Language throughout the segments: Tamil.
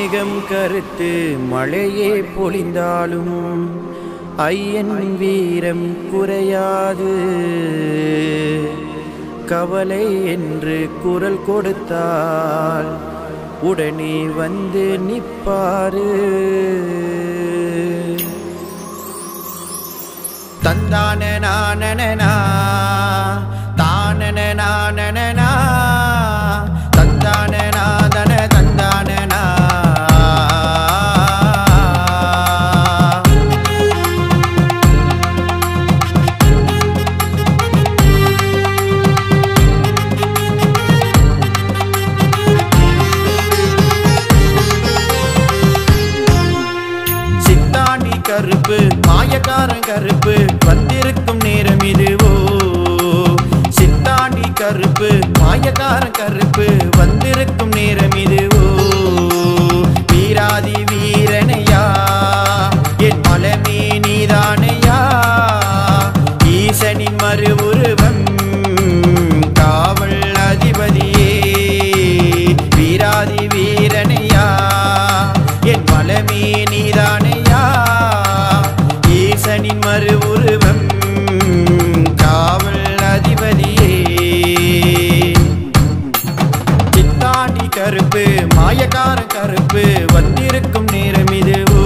மேகம் கருத்து மழையே பொழிந்தாலும் ஐயன் வீரம் குறையாது. கவலை என்று குரல் கொடுத்தால் உடனே வந்து நிப்பாரு. தந்தான நானனா தானன நானனா தந்தான நாதன தந்தானனா. சித்தாண்டி கருப்பு மாயக்காரன் கருப்பு வந்திருக்கும் நேரம் இதுவோ. சித்தாண்டி கருப்பு மாயக்காரன் கருப்பு வந்திருக்கும் நேரம் இதுவோ. வீராதி வீரனையா என் மலமே நீதானையா. ஈசனின் மறு உருவம் காவல் அதிபதியே. வீராதி வீரனையா என் மலமே நீதானையா. ஈசனின் மறு உருவம் காவல் அதிபதியே. சித்தாண்டி கருப்பு மாயக்கார கருப்பு வந்திருக்கும் நேரம் இதுவோ.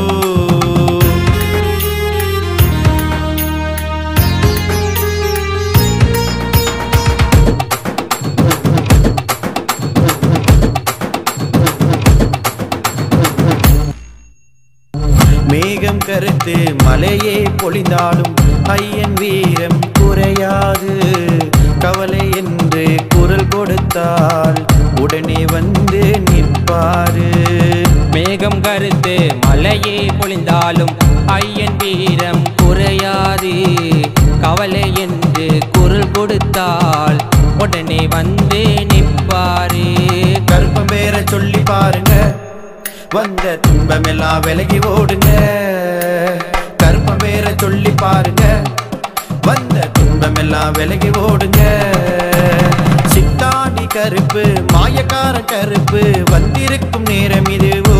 மேகம் கருத்து மலையே பொழிந்தாலும் ஐயன் வீரம் குறையாது. கவலை என்று குரல் கொடுத்தால் உடனே வந்து நிற்பாரு. மேகம் கருத்து மலையே பொழிந்தாலும் ஐயன் வீரம் குறையாது. கவலை என்று குரல் கொடுத்தால் உடனே வந்து நிற்பாரு. கருப்பம் பேர சொல்லி பாருங்க வந்த துன்பமெல்லாம் விலகி ஓடுங்க. கருப்பம் பேர சொல்லி பாருங்க வந்த துன்பமெல்லாம் விலகி ஓடுங்க. சித்தாண்டி கருப்பு மாயக்கார கருப்பு வந்திருக்கும் நேரம் இதுவோ.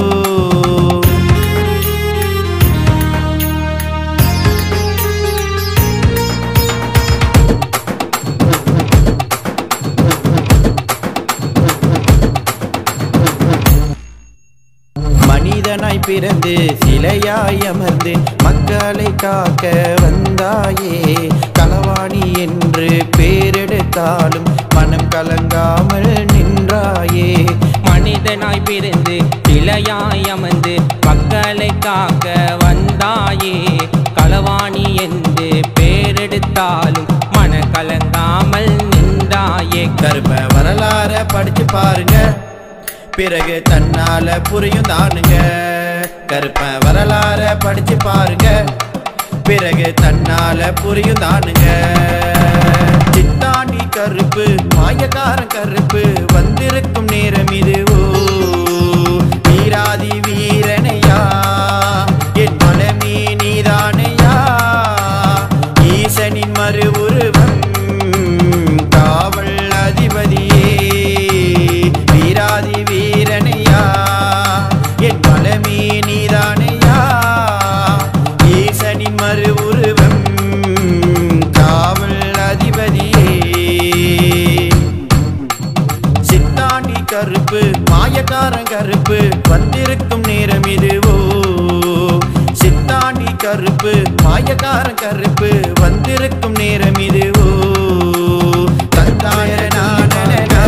மனிதனாய் பிறந்து சிலையாய் அமர்ந்து மக்களை காக்க வந்தாயே. களவாணி என்று பேரெடுத்தாலும் மனம் கலங்காமல் நின்றாயே. மனிதனாய் பிறந்து சிலையாய் அமர்ந்து மக்களை காக்க வந்தாயே. களவாணி என்று பேரெடுத்தாலும் மன கலங்காமல் நின்றாயே. கருப்ப வரலாற படிச்சு பாருங்க பிறகு தன்னால புரியும் தானுங்க. கருப்ப வரலாற படிச்சு பாருங்க பிறகு தன்னால புரியும் தானுங்க. சித்தாண்டி கருப்பு மாயக்காரன் கருப்பு வந்திருக்கும் நேரம் இதுவோ. வீராதி வீரனையா என் மலமே நீதானையா. ஈசனின் மறு உருவம் காவல் அதிபதியே. வீராதி வீரனையா என் மலமே நீதானையா. ஈசனின் மறு உருவம் காவல் அதிபதியே. சித்தாண்டி கருப்பு மாயக்காரன் கருப்பு வந்திருக்கும் நேரம் இதுவோ. சித்தாண்டி கருப்பு மாயக்காரன் கருப்பு வந்திருக்கும் நேரம் இதுவோ. தந்தாய நானனா